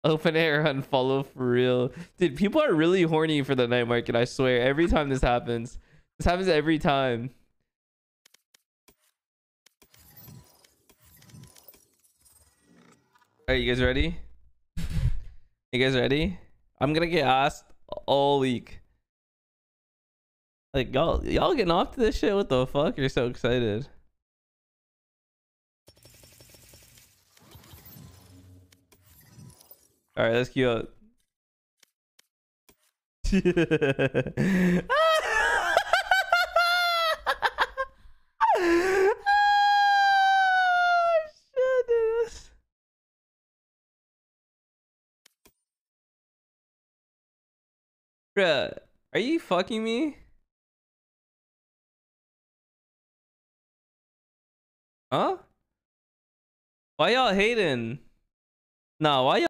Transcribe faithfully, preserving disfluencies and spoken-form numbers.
Open air unfollow for real. Dude, people are really horny for the night market, I swear. Every time this happens. This happens every time. Are you guys ready? You guys ready? I'm gonna get asked all week. Like, y'all y'all getting off to this shit? What the fuck? You're so excited. All right, let's queue up. Bruh, are you fucking me? Huh? Why y'all hating? Nah, why y'all